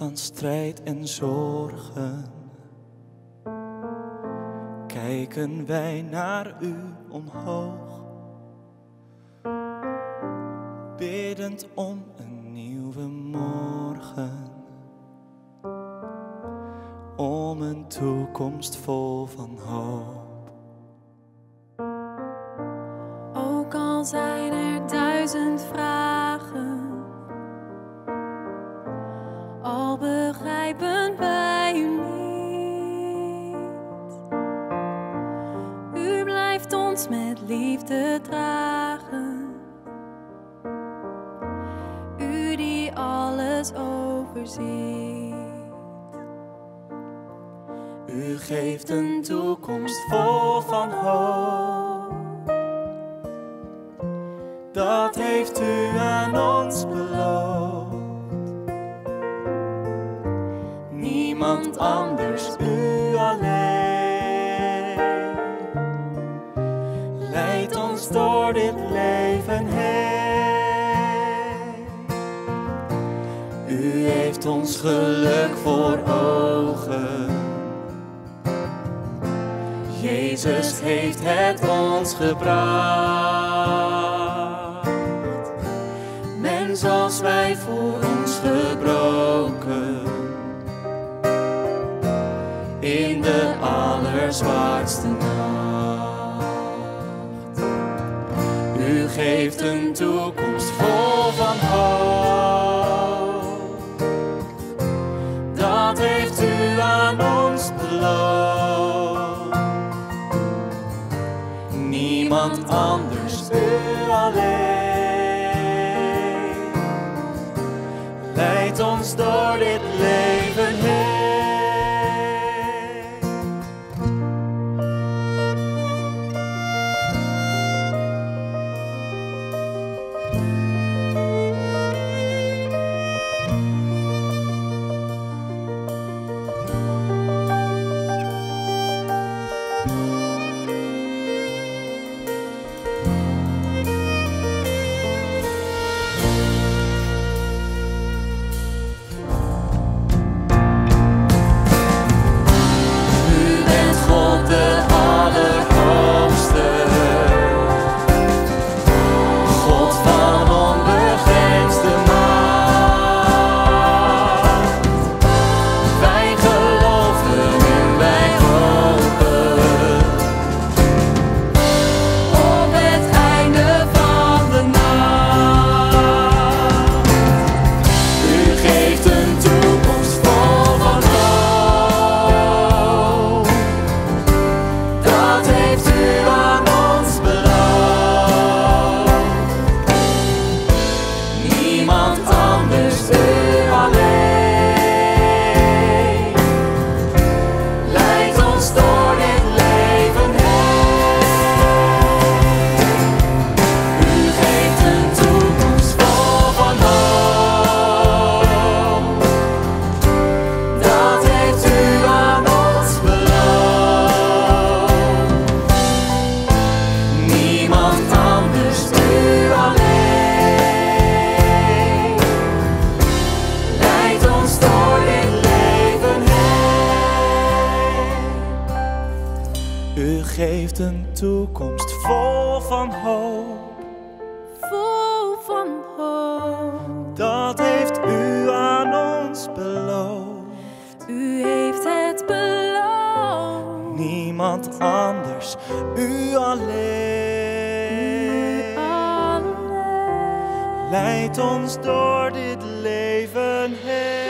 van strijd en zorgen, kijken wij naar u omhoog, biddend om een nieuwe morgen, om een toekomst vol van hoop. Ook al zijn er 1000 vragen, al begrijpen wij u niet. U blijft ons met liefde dragen, u die alles overziet. U geeft een toekomst vol van hoop, dat heeft u aan ons beloofd. Niemand anders, u alleen, leidt ons door dit leven heen. U heeft ons geluk voor ogen, Jezus heeft het ons gebracht. Mens als wij voor ons gebroken, in de allerzwaarste nacht. U geeft een toekomst vol van hoop, dat heeft u aan ons beloofd. Niemand anders, u alleen, leidt ons door dit leven heen. U geeft een toekomst vol van hoop, Vol van hoop, dat heeft u aan ons beloofd. u heeft het beloofd. Niemand anders, u alleen, leidt ons door dit leven heen.